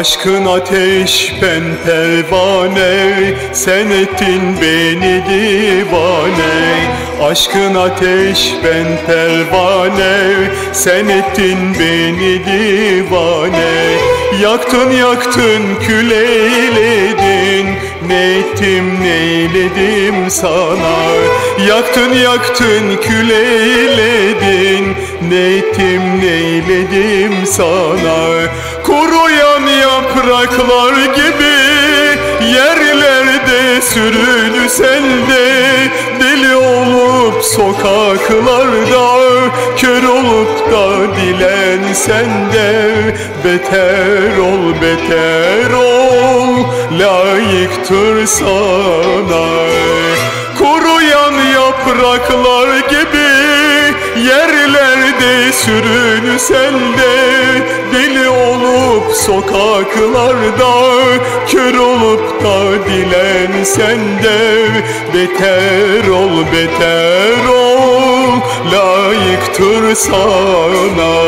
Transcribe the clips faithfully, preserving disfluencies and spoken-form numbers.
Aşkın ateş ben pervane, sen ettin beni divane. Aşkın ateş ben pervane, sen ettin beni divane. Yaktın yaktın kül eyledin, ne ettim neyledim sana. Yaktın yaktın kül eyledin, ne ettim neyledim sana. Kuruyan yapraklar gibi yerlerde sürünsen de, deli olup sokaklarda kör olup da dilensen de, beter ol beter ol, layıktır sana. Kuruyan yapraklar gibi yerlerde sürünsen de, deli olup sokaklarda kör olup da dilensen de, beter ol beter ol, layıktır sana.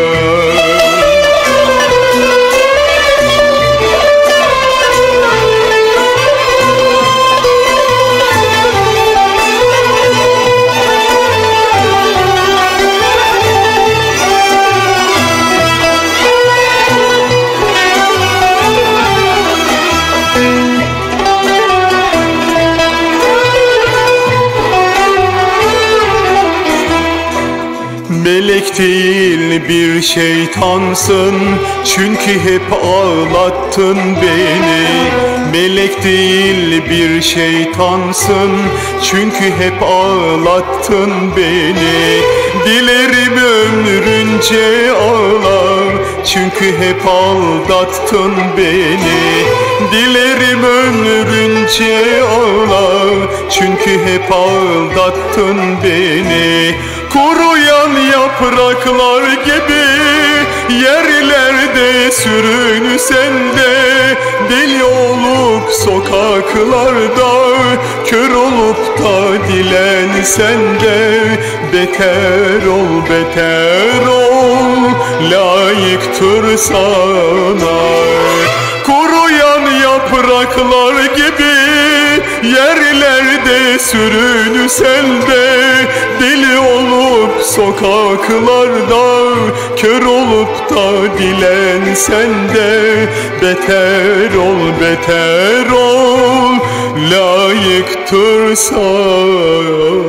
Melek değil bir şeytansın, çünkü hep ağlattın beni. Melek değil bir şeytansın, çünkü hep ağlattın beni. Dilerim ömrünce ağla, çünkü hep aldattın beni. Dilerim ömrünce ağla, çünkü hep aldattın beni. Kuruyan yapraklar gibi yerlerde sürünsen de, deli olup sokaklarda kör olup da dilensen de, beter ol beter ol, layıktır sana. Kuruyan yapraklar gibi yerlerde sürünsen de, deli olup sokaklarda kör olup da dilensen de, beter ol beter ol, layıktır sana.